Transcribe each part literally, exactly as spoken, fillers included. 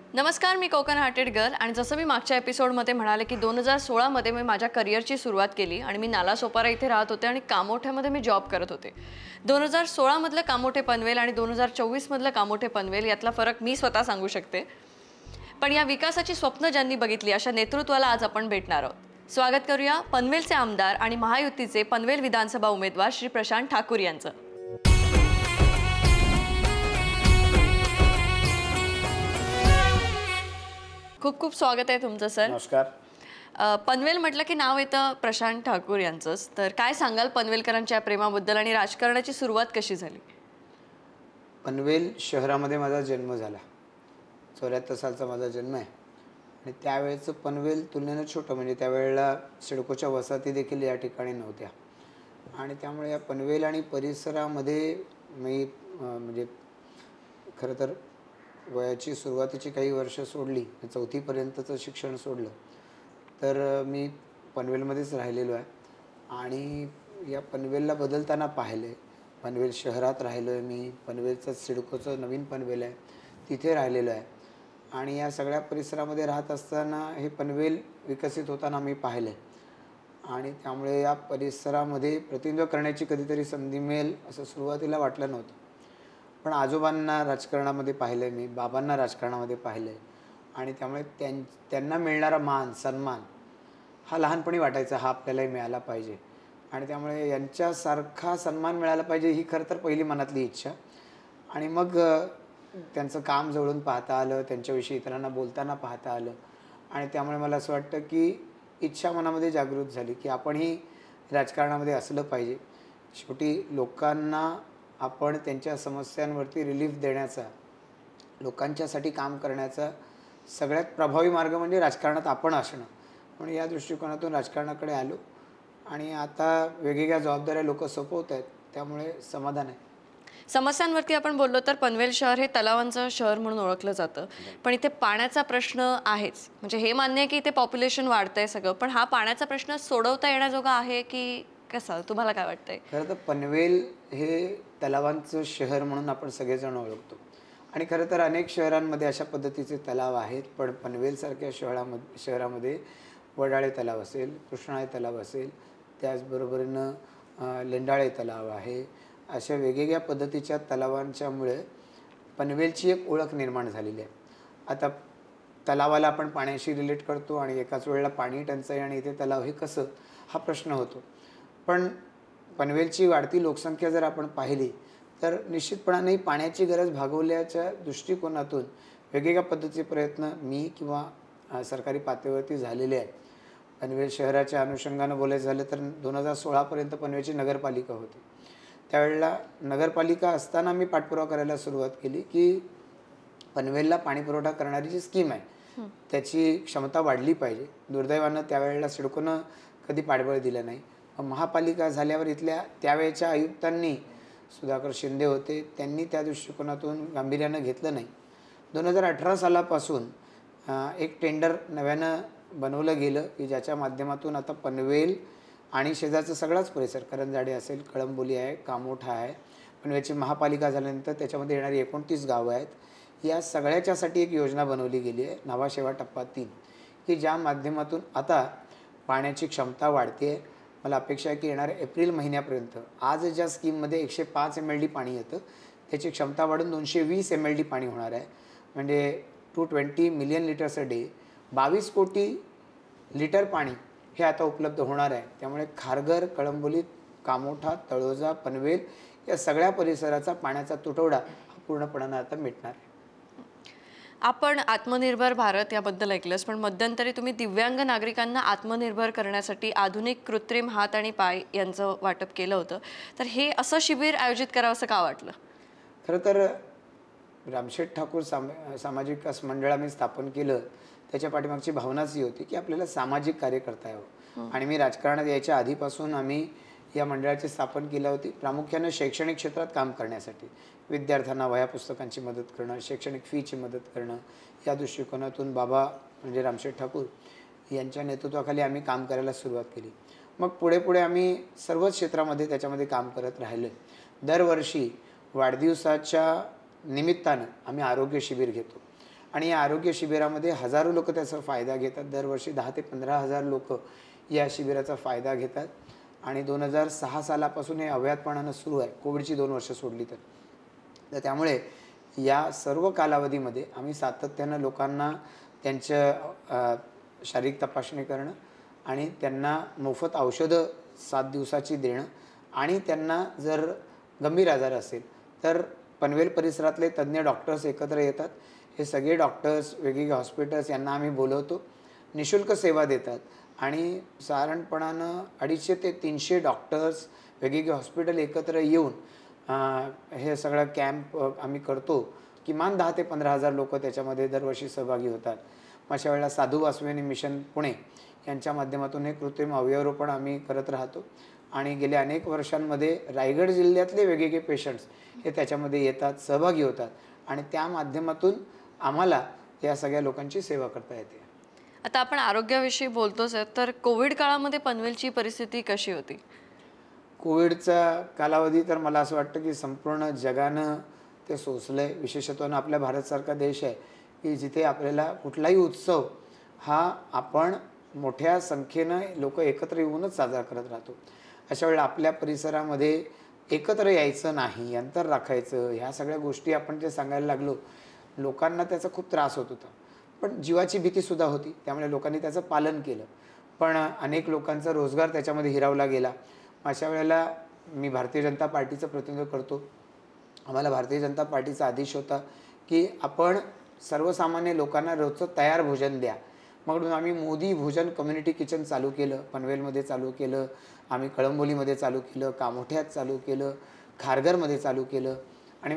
नमस्कार, मी Konkan hearted girl आणि जसं मी मागच्या एपिसोडमध्ये म्हणाले की दोन हजार सोळामध्ये मी माझ्या करिअरची सुरुवात केली आणि मी नालासोपारा इथे राहत होते आणि कामोठ्यामध्ये मी जॉब करत होते. दोन हजार सोळामधलं कामोठे पनवेल आणि दोन हजार चोवीसमधलं कामोठे पनवेल यातला फरक मी स्वतः सांगू शकते. पण या विकासाची स्वप्न ज्यांनी बघितली अशा नेतृत्वाला आज आपण भेटणार आहोत. स्वागत करूया पनवेलचे आमदार आणि महायुतीचे पनवेल विधानसभा उमेदवार श्री प्रशांत ठाकूर यांचं. खूप खूप स्वागत आहे तुमचं सर. नमस्कार. पनवेल म्हटलं की नाव येतं प्रशांत ठाकूर यांचंच. तर काय सांगाल पनवेलकरांच्या प्रेमाबद्दल आणि राजकारणाची सुरुवात कशी झाली? पनवेल शहरामध्ये माझा जन्म झाला. चौऱ्याहत्तर सालचा माझा जन्म आहे आणि त्यावेळेचं पनवेल तुलनेनं छोटं, म्हणजे त्यावेळेला सिडकोच्या वसाहती देखील या ठिकाणी नव्हत्या आणि त्यामुळे या पनवेल आणि परिसरामध्ये मी म्हणजे खरं तर वयाची सुरुवातीची काही वर्ष सोडली, चौथीपर्यंतचं शिक्षण सोडलं तर मी पनवेलमध्येच राहिलेलो आहे आणि या पनवेलला बदलताना पाहिलं आहे. पनवेल शहरात राहिलो आहे मी, पनवेलचं सिडकोचं नवीन पनवेल आहे तिथे राहिलेलो आहे आणि या सगळ्या परिसरामध्ये राहत असताना हे पनवेल विकसित होताना मी पाहिलं आहे आणि त्यामुळे या परिसरामध्ये प्रतिनिधित्व करण्याची कधीतरी संधी मिळेल असं सुरुवातीला वाटलं नव्हतं. पण आजोबांना राजकारणामध्ये पाहिलं आहे मी, बाबांना राजकारणामध्ये पाहिलं आहे आणि त्यामुळे त्यां त्यांना मिळणारा मान सन्मान हा लहानपणी वाटायचा, हा आपल्यालाही मिळाला पाहिजे आणि त्यामुळे यांच्यासारखा सन्मान मिळाला पाहिजे ही खरं तर पहिली मनातली इच्छा. आणि मग त्यांचं काम जवळून पाहता आलं, त्यांच्याविषयी इतरांना बोलताना पाहता आलं आणि त्यामुळे मला असं वाटतं की इच्छा मनामध्ये जागृत झाली की आपणही राजकारणामध्ये असलं पाहिजे. शेवटी लोकांना आपण त्यांच्या समस्यांवरती रिलीफ देण्याचा, लोकांच्यासाठी काम करण्याचा सगळ्यात प्रभावी मार्ग म्हणजे राजकारणात आपण असणं. म्हणून या दृष्टिकोनातून राजकारणाकडे आलो आणि आता वेगवेगळ्या जबाबदाऱ्या लोक सोपवत आहेत, त्यामुळे समाधान आहे. समस्यांवरती आपण बोललो तर पनवेल शहर हे तलावांचं शहर म्हणून ओळखलं जातं, पण इथे पाण्याचा प्रश्न आहेच. म्हणजे हे मान्य आहे की इथे पॉप्युलेशन वाढतंय सगळं, पण हा पाण्याचा प्रश्न सोडवता येण्याजोगा आहे की कसा? तुम्हाला काय वाटतंय? खरं तर पनवेल हे तलावांचं शहर म्हणून आपण सगळेजण ओळखतो आणि खरं तर अनेक शहरांमध्ये अशा पद्धतीचे तलाव आहेत, पण पनवेलसारख्या शहरामध्ये शहरामध्ये वडाळे तलाव असेल, कृष्णाळे तलाव असेल, त्याचबरोबरीनं लेंडाळे तलाव आहे. अशा वेगवेगळ्या पद्धतीच्या तलावांच्यामुळे पनवेलची एक ओळख निर्माण झालेली आहे. आता तलावाला आपण पाण्याशी रिलेट करतो आणि एकाच वेळेला पाणी टंचाई आणि इथे तलाव हे कसं, हा प्रश्न होतो. पण पनवेलची वाढती लोकसंख्या जर आपण पाहिली तर निश्चितपणाने पाण्याची गरज भागवल्याच्या दृष्टिकोनातून वेगवेगळ्या पद्धतीचे प्रयत्न मी किंवा सरकारी पातळीवरती झालेले आहेत. पनवेल शहराच्या अनुषंगानं बोलायचं झालं तर दोन हजार सोळापर्यंत पनवेलची नगरपालिका होती. त्यावेळेला नगरपालिका असताना मी पाठपुरावा करायला सुरुवात केली की पनवेलला पाणीपुरवठा करणारी जी स्कीम आहे त्याची क्षमता वाढली पाहिजे. दुर्दैवानं त्यावेळेला सिडकोनं कधी पाठबळ दिलं नाही. महापालिका झाल्यावर इथल्या त्यावेळच्या आयुक्तांनी, सुधाकर शिंदे होते, त्यांनी त्या दृष्टिकोनातून गांभीर्यानं घेतलं नाही. दोन हजार अठरा सालापासून एक टेंडर नव्यानं बनवलं गेलं की ज्याच्या माध्यमातून आता पनवेल आणि शेजारचा सगळाच परिसर, करंजाडे असेल, कळंबोली आहे, कामोठा आहे, पनवेलची महापालिका झाल्यानंतर त्याच्यामध्ये येणारी एकोणतीस गावं आहेत, या सगळ्याच्यासाठी एक योजना बनवली गेली आहे, नावाशेवा टप्पा तीन, की ज्या माध्यमातून आता पाण्याची क्षमता वाढते आहे. मला अपेक्षा आहे की येणाऱ्या एप्रिल महिन्यापर्यंत आज ज्या स्कीममध्ये एकशे पाच एम एल डी पाणी येतं त्याची क्षमता वाढून दोनशे वीस एम एल डी पाणी होणार आहे. म्हणजे two twenty million litres a day, बावीस कोटी लिटर पाणी हे आता उपलब्ध होणार आहे. त्यामुळे खारघर, कळंबोली, कामोठा, तळोजा, पनवेल या सगळ्या परिसराचा पाण्याचा तुटवडा हा पूर्णपणानं आता मिटणार आहे. आपण आत्मनिर्भर भारत याबद्दल ऐकलंच, पण मध्यंतरी तुम्ही दिव्यांग नागरिकांना आत्मनिर्भर करण्यासाठी आधुनिक कृत्रिम हात आणि पाय यांचं वाटप केलं होतं. तर हे असं शिबिर आयोजित करावं असं का वाटलं? खरं तर रामशेठ ठाकूर साम सामाजिक विकास मंडळ आम्ही स्थापन केलं त्याच्या पाठीमागची भावनाच ही होती की आपल्याला सामाजिक कार्य करता यावं आणि मी राजकारणात यायच्या आधीपासून आम्ही या मंडळाची स्थापन केली होती प्रामुख्याने शैक्षणिक क्षेत्रात काम करण्यासाठी. विद्यार्थ्यांना वह्या पुस्तकांची मदत करणं, शैक्षणिक फीची मदत करणं, या दृष्टिकोनातून बाबा म्हणजे रामशेठ ठाकूर यांच्या नेतृत्वाखाली आम्ही काम करायला सुरुवात केली. मग पुढे पुढे आम्ही सर्वच क्षेत्रामध्ये त्याच्यामध्ये काम करत राहिलो. दरवर्षी वाढदिवसाच्या निमित्तानं आम्ही आरोग्य शिबिर घेतो आणि या आरोग्य शिबिरामध्ये हजारो लोक त्याचा फायदा घेतात. दरवर्षी दहा ते पंधरा हजार लोक या शिबिराचा फायदा घेतात. आणि दोन हजार सहा सालापासून हे अव्याहतपणानं सुरू आहे, कोविडची दोन वर्ष सोडली तर. तर त्यामुळे या सर्व कालावधीमध्ये आम्ही सातत्यानं लोकांना त्यांच्या शारीरिक तपासणी करणं आणि त्यांना मोफत औषधं सात दिवसाची देणं आणि त्यांना जर गंभीर आजार असेल तर पनवेल परिसरातले तज्ज्ञ डॉक्टर्स एकत्र येतात. हे सगळे डॉक्टर्स वेगवेगळे हॉस्पिटल्स यांना आम्ही बोलवतो, निशुल्क सेवा देतात आणि साधारणपणानं अडीचशे ते तीनशे डॉक्टर्स वेगवेगळे हॉस्पिटल एकत्र येऊन हे सगळं कॅम्प आम्ही करतो. किमान दहा ते पंधरा हजार लोक त्याच्यामध्ये दरवर्षी सहभागी होतात. अशा वेळेला साधू वासवेनी मिशन पुणे यांच्या माध्यमातून हे कृत्रिम अवयवरोपण आम्ही करत राहतो आणि गेल्या अनेक वर्षांमध्ये रायगड जिल्ह्यातले वेगवेगळे पेशंट्स हे त्याच्यामध्ये येतात, सहभागी होतात आणि त्या माध्यमातून आम्हाला या सगळ्या लोकांची सेवा करता येते. आता आपण आरोग्याविषयी बोलतोच आहे, तर कोविड काळामध्ये पनवेलची परिस्थिती कशी होती? कोविडचा कालावधी तर मला असं वाटतं की संपूर्ण जगानं ते सोसलं आहे. विशेषत्वानं आपल्या भारतसारखा देश आहे की जिथे आपल्याला कुठलाही उत्सव हा आपण मोठ्या संख्येनं लोक एकत्र येऊनच साजरा करत राहतो. अशा वेळेला आपल्या परिसरामध्ये एकत्र यायचं नाही, अंतर राखायचं, ह्या सगळ्या गोष्टी आपण जे सांगायला लागलो, लोकांना त्याचा खूप त्रास होत होता. पण जीवाची भीतीसुद्धा होती, त्यामुळे लोकांनी त्याचं पालन केलं. पण अनेक लोकांचा रोजगार त्याच्यामध्ये हिरावला गेला. अशा वेळेला मी भारतीय जनता पार्टीचं प्रतिनिधित्व करतो. आम्हाला भारतीय जनता पार्टीचा आदेश होता की आपण सर्वसामान्य लोकांना रोजचं तयार भोजन द्या. म्हणून आम्ही मोदी भोजन कम्युनिटी किचन चालू केलं, पनवेलमध्ये चालू केलं, आम्ही कळंबोलीमध्ये चालू केलं, कामोठ्यात चालू केलं, खारघरमध्ये चालू केलं. आणि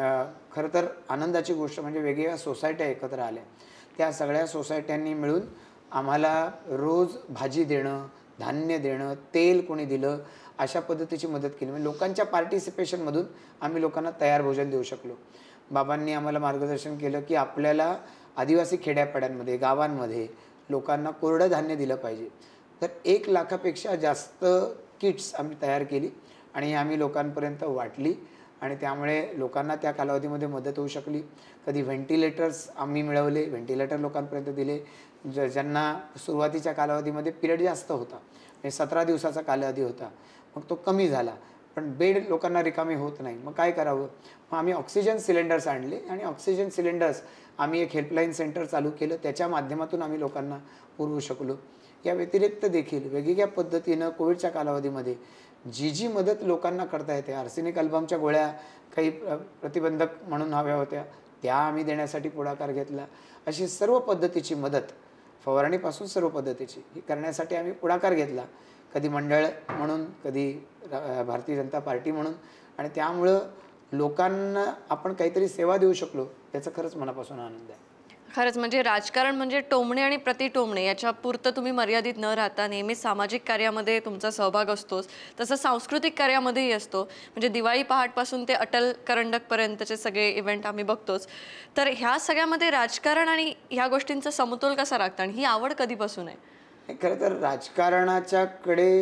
खरं तर आनंदाची गोष्ट म्हणजे वेगवेगळ्या सोसायट्या एकत्र आल्या. त्या सगळ्या सोसायट्यांनी मिळून आम्हाला रोज भाजी देणं, धान्य देणं, तेल कोणी दिलं, अशा पद्धतीची मदत केली. म्हणजे लोकांच्या पार्टिसिपेशनमधून आम्ही लोकांना तयार भोजन देऊ शकलो. बाबांनी आम्हाला मार्गदर्शन केलं की आपल्याला आदिवासी खेड्यापाड्यांमध्ये, गावांमध्ये लोकांना कोरडं धान्य दिलं पाहिजे. तर एक लाखापेक्षा जास्त किट्स आम्ही तयार केली आणि आम्ही लोकांपर्यंत वाटली आणि त्यामुळे लोकांना त्या कालावधीमध्ये मदत होऊ शकली. कधी व्हेंटिलेटर्स आम्ही मिळवले, व्हेंटिलेटर लोकांपर्यंत दिले. ज ज्यांना सुरुवातीच्या कालावधीमध्ये पिरियड जास्त होता, म्हणजे सतरा दिवसाचा कालावधी होता, मग तो कमी झाला. पण बेड लोकांना रिकामी होत नाही, मग काय करावं? मग आम्ही ऑक्सिजन सिलेंडर्स आणले आणि ऑक्सिजन सिलेंडर्स आम्ही एक हेल्पलाईन सेंटर चालू केलं, त्याच्या माध्यमातून आम्ही लोकांना पुरवू शकलो. या व्यतिरिक्त देखील वेगवेगळ्या पद्धतीनं कोविडच्या कालावधीमध्ये जी जी मदत लोकांना करता येते, आर्सेनिक अल्बमच्या गोळ्या काही प्रतिबंधक म्हणून हव्या होत्या, त्या आम्ही देण्यासाठी पुढाकार घेतला. अशी सर्व पद्धतीची मदत, फवारणीपासून सर्व पद्धतीची ही करण्यासाठी आम्ही पुढाकार घेतला, कधी मंडळ म्हणून, कधी भारतीय जनता पार्टी म्हणून. आणि त्यामुळं लोकांना आपण काहीतरी सेवा देऊ शकलो, याचा खरंच मनापासून आनंद आहे. खरंच म्हणजे राजकारण म्हणजे टोमणे आणि प्रतिटोमणे याच्या पुरतं तुम्ही मर्यादित न राहता नेहमी सामाजिक कार्यामध्ये तुमचा सहभाग असतोच, तसं सांस्कृतिक कार्यामध्येही असतो. म्हणजे दिवाळी पहाटपासून ते अटल करंडकपर्यंतचे सगळे इव्हेंट आम्ही बघतोच. तर ह्या सगळ्यामध्ये राजकारण आणि ह्या गोष्टींचा समतोल कसा राखता आणि ही आवड कधीपासून आहे? खरं तर राजकारणाच्याकडे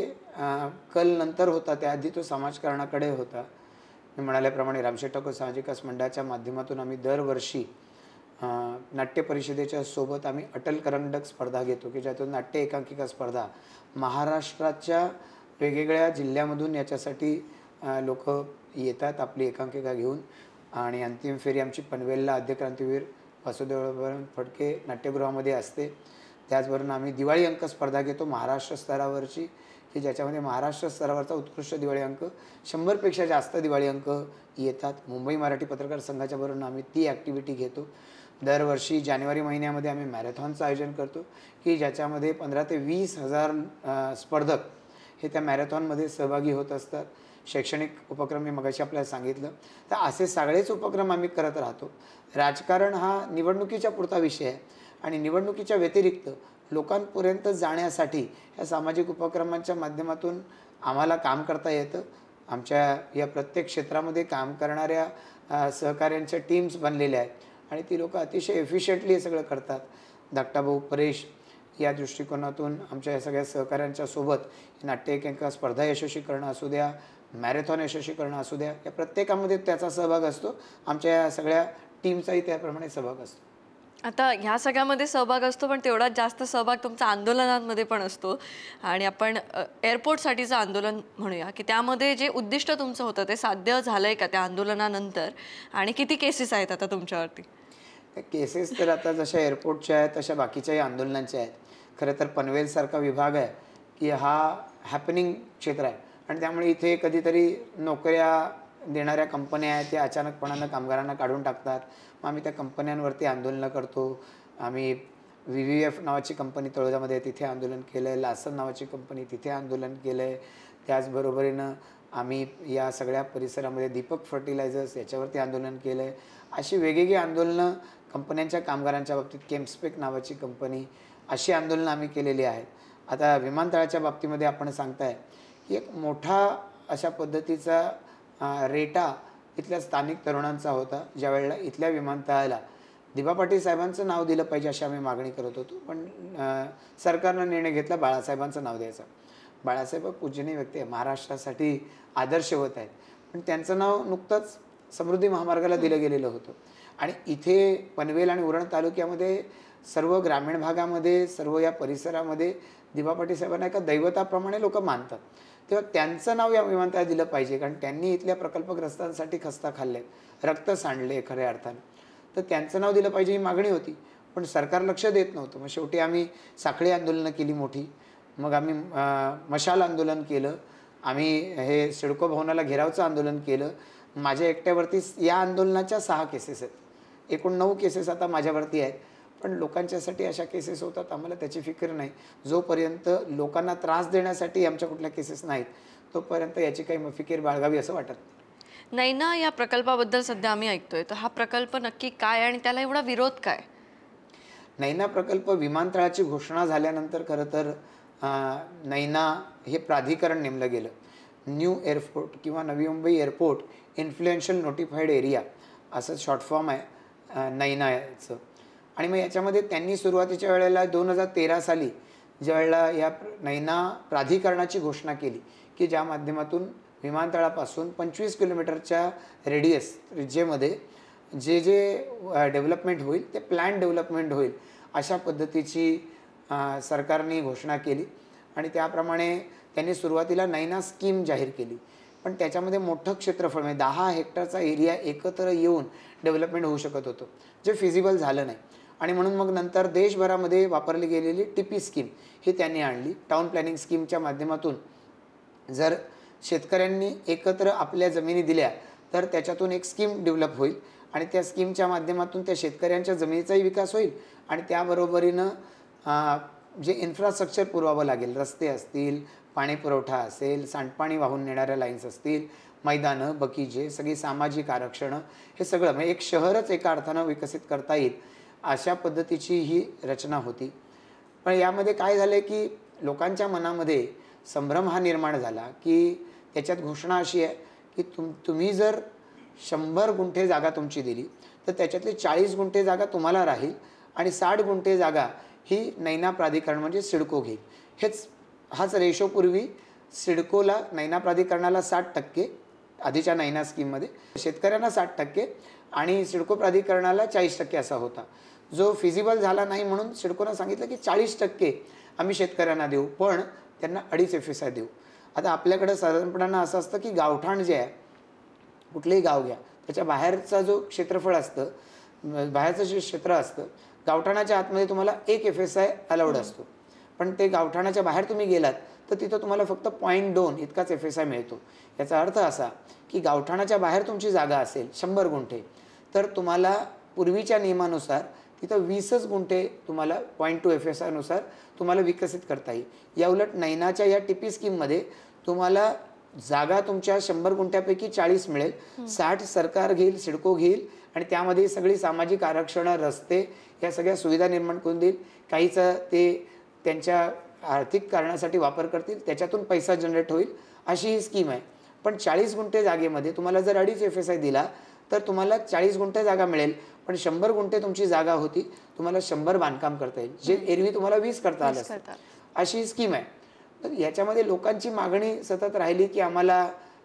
कल नंतर होता, त्याआधी तो समाजकारणाकडे होता. मी म्हणाल्याप्रमाणे रामशेठ ठाकूर सामाजिक विकास मंडळाच्या माध्यमातून आम्ही दरवर्षी नाट्य परिषदेच्या सोबत आम्ही अटल करंडक स्पर्धा घेतो की ज्यातून नाट्य एकांकिका स्पर्धा महाराष्ट्राच्या वेगवेगळ्या जिल्ह्यामधून याच्यासाठी लोक येतात आपली एकांकिका घेऊन. आणि अंतिम फेरी आमची पनवेलला आद्य क्रांतीवीर वासुदेव फडके नाट्यगृहामध्ये असते. त्याचबरोबर आम्ही दिवाळी अंक स्पर्धा घेतो महाराष्ट्र स्तरावरची, की ज्याच्यामध्ये महाराष्ट्र स्तरावरचा उत्कृष्ट दिवाळी अंक, शंभरपेक्षा जास्त दिवाळी अंक येतात. मुंबई मराठी पत्रकार संघाच्या बरोबर आम्ही ती ॲक्टिव्हिटी घेतो. दरवर्षी जानेवारी महिन्यामध्ये आम्ही मॅरेथॉनचं आयोजन करतो की ज्याच्यामध्ये पंधरा ते वीस हजार स्पर्धक हे त्या मॅरेथॉनमध्ये सहभागी होत असतात. शैक्षणिक उपक्रम मी मगाशी आपल्याला सांगितलं. तर असे सगळेच उपक्रम आम्ही करत राहतो. राजकारण हा निवडणुकीच्या पुरता विषय आहे आणि निवडणुकीच्या व्यतिरिक्त लोकांपर्यंत जाण्यासाठी या सामाजिक उपक्रमांच्या माध्यमातून आम्हाला काम करता येतं. आमच्या या प्रत्येक क्षेत्रामध्ये काम करणाऱ्या सहकाऱ्यांच्या टीम्स बनलेल्या आहेत आणि ती लोक अतिशय एफिशियंटली हे सगळं करतात. धाकटाभाऊ परेश या दृष्टिकोनातून आमच्या या सगळ्या सहकाऱ्यांच्या सोबत नाट्य एकांकिका स्पर्धा यशस्वी करणं असू द्या, मॅरेथॉन यशस्वी करणं असू द्या, या प्रत्येकामध्ये त्याचा सहभाग असतो. आमच्या या सगळ्या टीमचाही त्याप्रमाणे सहभाग असतो. आता ह्या सगळ्यामध्ये सहभाग असतो, पण तेवढाच जास्त सहभाग तुमचा आंदोलनांमध्ये पण असतो. आणि आपण अ, एअरपोर्टसाठीचं आंदोलन म्हणूया, की त्यामध्ये जे उद्दिष्ट तुमचं होतं ते साध्य झालंय का त्या आंदोलनानंतर? आणि किती केसेस आहेत आता तुमच्यावरती? त्या केसेस तर आता जशा एअरपोर्टच्या आहेत तशा बाकीच्याही आंदोलनांच्या आहेत. खरं तर पनवेलसारखा विभाग आहे की हा हॅपनिंग क्षेत्र आहे आणि त्यामुळे इथे कधीतरी नोकऱ्या देणाऱ्या कंपन्या आहेत त्या अचानकपणानं कामगारांना काढून टाकतात. मग आम्ही त्या कंपन्यांवरती आंदोलनं करतो. आम्ही व्ही व्ही एफ नावाची कंपनी तळोजामध्ये आहे तिथे आंदोलन केलं आहे. लासन नावाची कंपनी तिथे आंदोलन केलं आहे. त्याचबरोबरीनं आम्ही या सगळ्या परिसरामध्ये दीपक फर्टिलायझर्स याच्यावरती आंदोलन केलं आहे. अशी वेगवेगळी आंदोलनं कंपन्यांच्या कामगारांच्या बाबतीत केम्स्पेक नावाची कंपनी अशी आंदोलनं आम्ही केलेली आहेत. आता विमानतळाच्या बाबतीमध्ये आपण सांगताय की एक मोठा अशा पद्धतीचा रेटा इथल्या स्थानिक तरुणांचा होता. ज्यावेळेला इथल्या विमानतळाला दिबा पाटील साहेबांचं नाव दिलं पाहिजे अशी आम्ही मागणी करत होतो. पण सरकारनं निर्णय घेतला बाळासाहेबांचं नाव द्यायचं. बाळासाहेब पूजनीय व्यक्ती आहे, महाराष्ट्रासाठी आदर्श होत आहेत. पण त्यांचं नाव नुकतंच समृद्धी महामार्गाला दिलं गेलेलं होतं. आणि इथे पनवेल आणि उरण तालुक्यामध्ये सर्व ग्रामीण भागामध्ये सर्व या परिसरामध्ये दिबा पाटील साहेबांना एका दैवताप्रमाणे लोक मानतात. तेव्हा त्यांचं नाव या विमानतळात दिलं पाहिजे, कारण त्यांनी इथल्या प्रकल्पग्रस्तांसाठी खस्ता खाल्ले, रक्त सांडले खऱ्या अर्थानं. तर त्यांचं नाव दिलं पाहिजे ही मागणी होती. पण सरकार लक्ष देत नव्हतं. मग शेवटी आम्ही साखळी आंदोलनं केली मोठी. मग आम्ही मशाल आंदोलन केलं. आम्ही हे सिडको भवनाला घेरावचं आंदोलन केलं. माझ्या एकट्यावरती या आंदोलनाच्या सहा केसेस आहेत. एकूण नऊ केसेस आता माझ्यावरती आहेत. पण लोकांच्यासाठी अशा केसेस होतात आम्हाला त्याची फिकीर नाही. जोपर्यंत लोकांना त्रास देण्यासाठी आमच्या कुठल्या केसेस नाहीत तोपर्यंत याची काही फिकीर बाळगावी असं वाटत नाही ना. या प्रकल्पाबद्दल सध्या आम्ही ऐकतोय, तर हा प्रकल्प नक्की काय आणि त्याला एवढा विरोध काय? नैना प्रकल्प विमानतळाची घोषणा झाल्यानंतर खरं तर नैना हे प्राधिकरण नेमलं गेलं. न्यू एअरपोर्ट किंवा Navi Mumbai airport influential notified area असं शॉर्ट फॉर्म आहे नैना याचं. आणि मग याच्यामध्ये त्यांनी सुरुवातीच्या वेळेला दोन हजार तेरा साली ज्यावेळेला या नैना प्राधिकरणाची घोषणा केली की ज्या माध्यमातून विमानतळापासून पंचवीस किलोमीटरच्या रेडियस त्रिज्येमध्ये जे जे डेव्हलपमेंट होईल ते प्लॅन डेव्हलपमेंट होईल अशा पद्धतीची सरकारने घोषणा केली. आणि त्याप्रमाणे त्यांनी सुरुवातीला नैना स्कीम जाहीर केली. पण त्याच्यामध्ये मोठं क्षेत्रफळ म्हणजे दहा हेक्टरचा एरिया एकत्र येऊन डेव्हलपमेंट होऊ शकत होतं, जे फिजिबल झालं नाही. आणि म्हणून मग नंतर देशभरामध्ये वापरली गेलेली टी पी स्कीम ही त्यांनी आणली. टाउन प्लॅनिंग स्कीमच्या माध्यमातून जर शेतकऱ्यांनी एकत्र आपल्या जमिनी दिल्या तर त्याच्यातून एक स्कीम डेव्हलप होईल आणि त्या स्कीमच्या माध्यमातून त्या शेतकऱ्यांच्या जमिनीचाही विकास होईल आणि त्याबरोबरीनं जे इन्फ्रास्ट्रक्चर पुरवावं लागेल, रस्ते असतील, पाणी पुरवठा असेल, सांडपाणी वाहून नेणाऱ्या लाईन्स असतील, मैदानं, बगीचे, सगळी सामाजिक आरक्षणं, हे सगळं म्हणजे एक शहरच एका अर्थानं विकसित करता येईल अशा पद्धतीची ही रचना होती. पण यामध्ये काय झालं की लोकांच्या मनामध्ये संभ्रम हा निर्माण झाला की त्याच्यात घोषणा अशी आहे की तुम तुम्ही जर शंभर गुंठे जागा तुमची दिली तर त्याच्यातली चाळीस गुंठे जागा तुम्हाला राहील आणि साठ गुंठे जागा ही नैना प्राधिकरण म्हणजे सिडको घेईल. हेच हाच रेशो पूर्वी सिडकोला नैना प्राधिकरणाला साठ टक्के आधीच्या नैना स्कीममध्ये, शेतकऱ्यांना साठ टक्के आणि सिडको प्राधिकरणाला चाळीस टक्के असा होता, जो फिजिबल झाला नाही. म्हणून सिडकोनं सांगितलं की चाळीस टक्के आम्ही शेतकऱ्यांना देऊ, पण त्यांना अडीच एफ एस आय देऊ. आता आपल्याकडं साधारणपणानं असं असतं की गावठाण जे आहे, कुठलेही गाव घ्या, त्याच्या बाहेरचा जो क्षेत्रफळ असतं, बाहेरचं जे क्षेत्र असतं, गावठाणाच्या आतमध्ये तुम्हाला एक एफ एस आय अलाउड असतो. पण ते गावठाणाच्या बाहेर तुम्ही गेलात तर तिथं तुम्हाला फक्त पॉईंट दोन इतकाच एफ एस आय मिळतो. याचा अर्थ असा की गावठाणाच्या बाहेर तुमची जागा असेल शंभर गुंठे तर तुम्हाला पूर्वीच्या नियमानुसार तिथं वीसच गुंठे तुम्हाला पॉईंट टू एफ एस आयनुसार तुम्हाला विकसित करता येईल. या उलट नैनाच्या या टी पी स्कीममध्ये तुम्हाला जागा तुमच्या शंभर गुंठ्यापैकी चाळीस मिळेल, साठ सरकार घेईल, सिडको घेईल आणि त्यामध्ये सगळी सामाजिक आरक्षणं, रस्ते या सगळ्या सुविधा निर्माण करून देईल. काहीचं ते त्यांच्या आर्थिक कारणासाठी वापर करतील, त्याच्यातून पैसा जनरेट होईल अशी ही स्कीम आहे. पण चाळीस गुंठे जागेमध्ये तुम्हाला जर अडीच एफ एस आय दिला तर तुम्हाला चाळीस गुंठे जागा मिळेल, पण शंभर गुंठे तुमची जागा होती, तुम्हाला शंभर बांधकाम करता येईल, जे एरवी तुम्हाला वीस करता आलं असतं. अशी स्कीम आहे. तर याच्यामध्ये लोकांची मागणी सतत राहिली की आम्हाला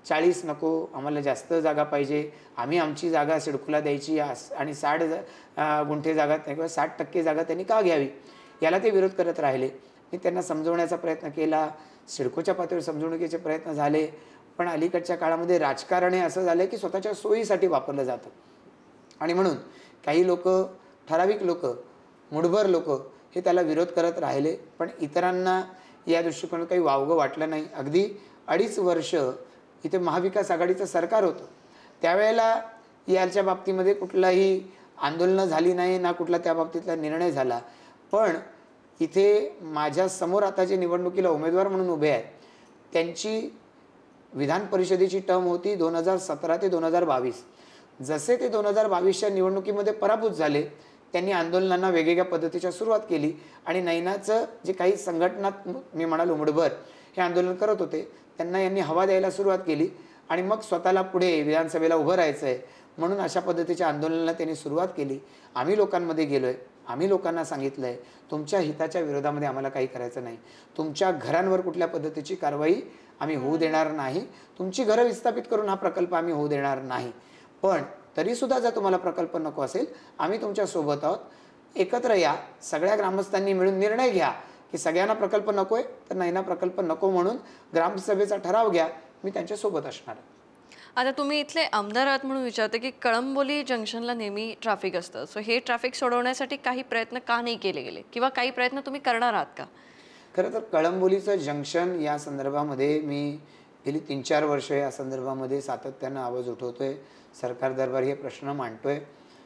चाळीस नको, आम्हाला जास्त जागा पाहिजे, आम्ही आमची जागा सिडकोला द्यायची आणि साठ गुंठे जागा किंवा साठ टक्के जागा त्यांनी का घ्यावी, याला ते विरोध करत राहिले. मी त्यांना समजवण्याचा प्रयत्न केला, सिडकोच्या पातळीवर समजवणुकीचे प्रयत्न झाले, पण अलीकडच्या काळामध्ये राजकारण हे असं झालं की स्वतःच्या सोयीसाठी वापरलं जातं. आणि म्हणून काही लोक, ठराविक लोक, मुठभर लोक हे त्याला विरोध करत राहिले. पण इतरांना या दृष्टिकोनात काही वावगं वाटलं नाही. अगदी अडीच वर्ष इथे महाविकास आघाडीचं सरकार होतं, त्यावेळेला याच्या बाबतीमध्ये कुठलाही आंदोलनं झाली नाही ना कुठला त्या बाबतीतला निर्णय झाला. पण इथे माझ्या समोर आता जे निवडणुकीला उमेदवार म्हणून उभे आहेत त्यांची विधान परिषदेची टर्म होती दोन हजार सतरा ते दोन हजार बावीस. जसे ते दोन हजार बावीसच्या निवडणुकीमध्ये पराभूत झाले, त्यांनी आंदोलनांना वेगवेगळ्या पद्धतीच्या सुरुवात केली आणि नैनाचं जे काही संघटनात मी म्हणालो मुठभर हे आंदोलन करत होते त्यांना यांनी हवा द्यायला सुरुवात केली आणि मग स्वतःला पुढे विधानसभेला उभं राहायचं आहे म्हणून अशा पद्धतीच्या आंदोलनाला त्यांनी सुरुवात केली. आम्ही लोकांमध्ये गेलो आहे, आम्ही लोकांना सांगितलं आहे तुमच्या हिताच्या विरोधामध्ये आम्हाला काही करायचं नाही, तुमच्या घरांवर कुठल्या पद्धतीची कारवाई आम्ही होऊ देणार नाही, तुमची घरं विस्थापित करून हा प्रकल्प आम्ही होऊ देणार नाही. पण तरीसुद्धा जर तुम्हाला प्रकल्प नको असेल आम्ही तुमच्या सोबत आहोत, एकत्र या, सगळ्या ग्रामस्थांनी मिळून निर्णय घ्या की सगळ्यांना प्रकल्प नको आहे तर नैना प्रकल्प नको म्हणून ग्रामसभेचा ठराव घ्या, मी त्यांच्यासोबत असणार आहे. आता तुम्ही इथले आमदार आहात म्हणून विचारते की कळंबोली जंक्शनला नेहमी ट्रॅफिक असतं, सो हे ट्रॅफिक सोडवण्यासाठी काही प्रयत्न का नाही केले गेले किंवा काही प्रयत्न तुम्ही करणार आहात का? खरं तर कळंबोलीचं जंक्शन या संदर्भामध्ये मी गेली तीन चार वर्ष या संदर्भामध्ये सातत्यानं आवाज उठवतोय, सरकार दरबारी हे प्रश्न मांडतोय.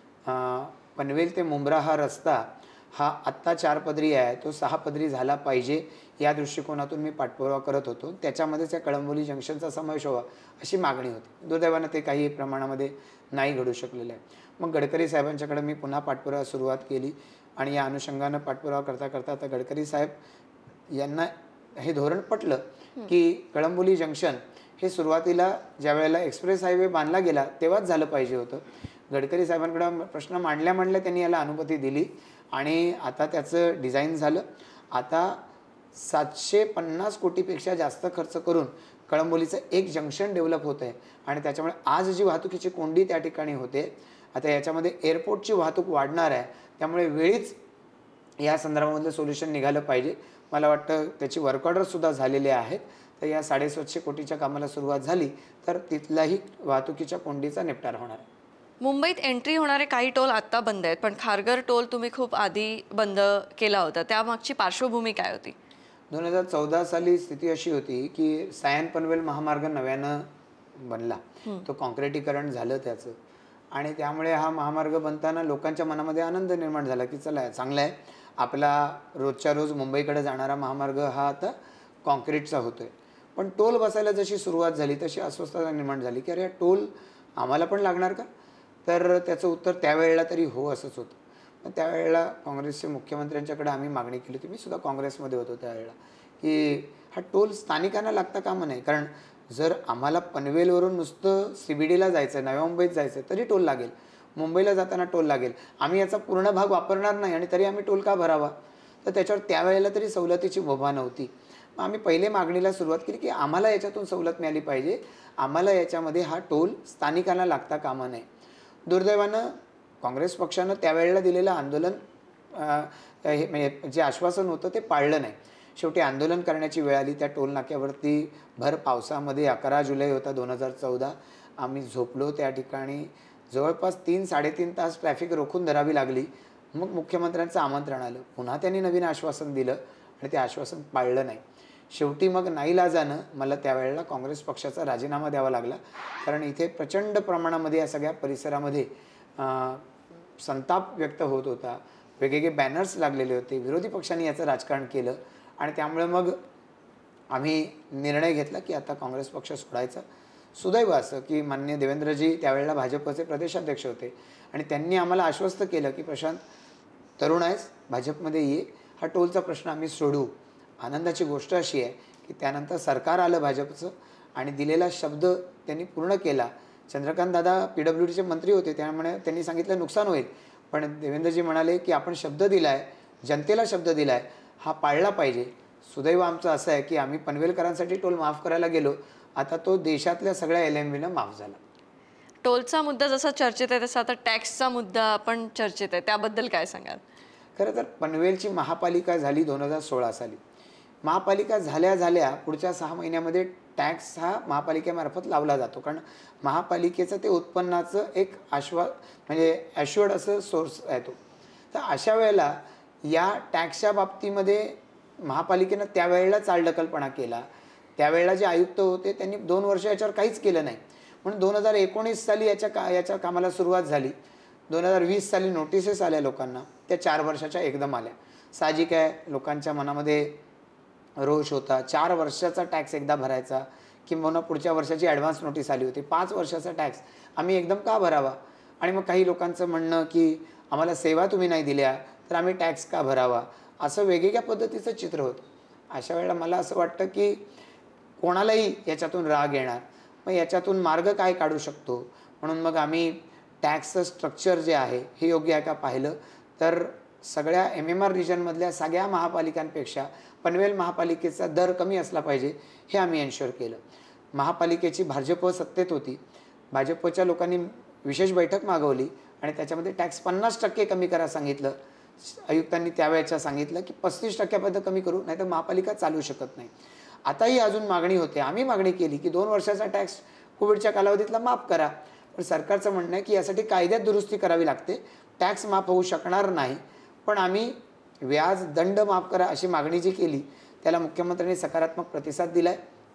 पनवेल ते मुंब्रा हा रस्ता हा आत्ता चार पदरी आहे, तो सहा पदरी झाला पाहिजे या दृष्टिकोनातून मी पाठपुरावा करत होतो. त्याच्यामध्येच या कळंबोली जंक्शनचा समावेश व्हावा अशी मागणी होती. दुर्दैवानं ते काही प्रमाणामध्ये नाही घडू शकलेलं आहे. मग गडकरी साहेबांच्याकडे मी पुन्हा पाठपुरावा सुरुवात केली आणि या अनुषंगानं पाठपुरावा करता करता आता गडकरी साहेब यांना हे धोरण पटलं की कळंबोली जंक्शन हे सुरुवातीला ज्या वेळेला एक्सप्रेस हायवे बांधला गेला तेव्हाच झालं पाहिजे होतं. गडकरी साहेबांकडे प्रश्न मांडल्या मांडल्या त्यांनी याला अनुमती दिली आणि आता त्याचं डिझाईन झालं. आता सातशे पन्नास कोटीपेक्षा जास्त खर्च करून कळंबोलीचं एक जंक्शन डेव्हलप होत आहे आणि त्याच्यामुळे आज जी वाहतुकीची कोंडी त्या ठिकाणी होते आता याच्यामध्ये एअरपोर्टची वाहतूक वाढणार आहे, त्यामुळे वेळीच या संदर्भामधलं सोल्युशन निघालं पाहिजे. मला वाटतं त्याची वर्क ऑर्डरसुद्धा झालेले आहेत. तर या साडेसातशे कोटीच्या कामाला सुरुवात झाली तर तिथलाही वाहतुकीच्या कोंडीचा निपटारा होणार आहे. मुंबईत एंट्री होणारे काही टोल आत्ता बंद आहेत, पण खारघर टोल तुम्ही खूप आधी बंद केला होता, त्यामागची पार्श्वभूमी काय होती? दोन हजार चौदा साली स्थिती अशी होती की सायन पनवेल महामार्ग नव्यानं बनला, तो कॉन्क्रिटीकरण झालं त्याचं आणि त्यामुळे हा महामार्ग बनताना लोकांच्या मनामध्ये आनंद निर्माण झाला की चला चांगलं आहे, आपला रोजच्या रोज मुंबईकडे जाणारा महामार्ग हा आता कॉन्क्रीटचा होतोय. पण टोल बसायला जशी सुरुवात झाली तशी अस्वस्थता निर्माण झाली की अरे टोल आम्हाला पण लागणार का? तर त्याचं उत्तर त्यावेळेला तरी हो असंच होतं. मग त्यावेळेला काँग्रेसचे मुख्यमंत्र्यांच्याकडे आम्ही मागणी केली होती, मी सुद्धा काँग्रेसमध्ये होतो त्यावेळेला, की हा टोल स्थानिकांना लागता कामा नये. कारण जर आम्हाला पनवेलवरून नुसतं सी बी डीला जायचं, नव्या मुंबईत जायचं तरी टोल लागेल, मुंबईला जाताना टोल लागेल, आम्ही याचा पूर्ण भाग वापरणार नाही आणि तरी आम्ही टोल का भरावा? तर त्याच्यावर त्यावेळेला तरी सवलतीची मुभा नव्हती. मग आम्ही पहिले मागणीला सुरुवात केली की आम्हाला याच्यातून सवलत मिळाली पाहिजे, आम्हाला याच्यामध्ये हा टोल स्थानिकांना लागता कामा नये. दुर्दैवानं काँग्रेस पक्षानं त्यावेळेला दिलेलं आंदोलन हे म्हणजे जे आश्वासन होतं ते पाळलं नाही. शेवटी आंदोलन करण्याची वेळ आली. त्या टोल नाक्यावरती भर पावसामध्ये अकरा जुलै होता दोन हजार चौदा, आम्ही झोपलो त्या ठिकाणी. जवळपास तीन साडेतीन तास ट्रॅफिक रोखून धरावी लागली. मग मुख्यमंत्र्यांचं आमंत्रण आलं, पुन्हा त्यांनी नवीन आश्वासन दिलं आणि ते आश्वासन पाळलं नाही. शेवटी मग नाईलाजानं मला त्यावेळेला काँग्रेस पक्षाचा राजीनामा द्यावा लागला, कारण इथे प्रचंड प्रमाणामध्ये या सगळ्या परिसरामध्ये संताप व्यक्त होत होता, वेगवेगळे बॅनर्स लागलेले होते, विरोधी पक्षांनी याचं राजकारण केलं आणि त्यामुळे मग आम्ही निर्णय घेतला की आता काँग्रेस पक्ष सोडायचा. सुदैव असं की माननीय देवेंद्रजी त्यावेळेला भाजपचे प्रदेशाध्यक्ष होते आणि त्यांनी आम्हाला आश्वस्त केलं की प्रशांत तरुण आहेस, भाजपमध्ये ये, हा टोलचा प्रश्न आम्ही सोडू. आनंदाची गोष्ट अशी आहे की त्यानंतर सरकार आलं भाजपचं आणि दिलेला शब्द त्यांनी पूर्ण केला. चंद्रकांत दादा पी डब्ल्यू डीचे मंत्री होते, त्यामुळे त्यांनी सांगितलं नुकसान होईल, पण देवेंद्रजी म्हणाले की आपण शब्द दिला आहे, जनतेला शब्द दिला आहे, हा पाळला पाहिजे. सुदैव आमचं असं आहे की आम्ही पनवेलकरांसाठी टोल माफ करायला गेलो आता तो देशातल्या सगळ्या एल एम व्हीनं माफ झाला. टोलचा मुद्दा जसा चर्चेत आहे तसा आता टॅक्सचा मुद्दा पण चर्चेत आहे, त्याबद्दल काय सांगाल? खरं तर पनवेलची महापालिका झाली दोन हजार सोळा साली. महापालिका झाल्या झाल्या पुढच्या सहा महिन्यामध्ये टॅक्स हा महापालिकेमार्फत लावला जातो, कारण महापालिकेचं ते उत्पन्नाचं एक आश्वा म्हणजे ॲश्युअर्ड असं सोर्स आहे तो. तर अशा वेळेला या टॅक्सच्या बाबतीमध्ये महापालिकेनं त्यावेळेला चालढकलपणा केला. त्यावेळेला जे आयुक्त होते त्यांनी दोन वर्ष याच्यावर काहीच केलं नाही, म्हणून दोन हजार एकोणीस साली याच्या का याच्या कामाला सुरुवात झाली. दोन हजार वीस साली नोटिसेस आल्या लोकांना, त्या चार वर्षाच्या एकदम आल्या. साहजिक आहे, लोकांच्या मनामध्ये रोष होता. चार वर्षाचा टॅक्स एकदा भरायचा, किंबहुना पुढच्या वर्षाची ॲडव्हान्स नोटीस आली होती. पाच वर्षाचा टॅक्स आम्ही एकदम का भरावा? आणि मग काही लोकांचं म्हणणं की आम्हाला सेवा तुम्ही नाही दिल्या तर आम्ही टॅक्स का भरावा, असं वेगवेगळ्या पद्धतीचं चित्र होतं. अशा वेळेला मला असं वाटतं की कोणालाही याच्यातून राग येणार, मग याच्यातून मार्ग काय काढू शकतो. म्हणून मग आम्ही टॅक्सचं स्ट्रक्चर जे आहे हे योग्य आहे का पाहिलं, तर सगळ्या एम एम आर रिजनमधल्या सगळ्या महापालिकांपेक्षा पनवेल महापालिकेचा दर कमी असला पाहिजे हे आम्ही एन्श्युअर केलं. महापालिकेची भाजप सत्तेत होती, भाजपच्या लोकांनी विशेष बैठक मागवली आणि त्याच्यामध्ये टॅक्स पन्नास टक्के कमी करा सांगितलं. आयुक्तांनी त्यावेळेच्या सांगितलं की पस्तीस टक्क्यापर्यंत कमी करू, नाही तर महापालिका चालू शकत नाही. आताही अजून मागणी होते. आम्ही मागणी केली की दोन वर्षाचा टॅक्स कोविडच्या कालावधीतला माफ करा, पण सरकारचं म्हणणं आहे की यासाठी कायद्यात दुरुस्ती करावी लागते, टॅक्स माफ होऊ शकणार नाही. पण आम्ही व्याज दंड माफ करा अशी मागणी जी केली त्याला मुख्यमंत्र्यांनी सकारात्मक प्रतिसाद दिला आहे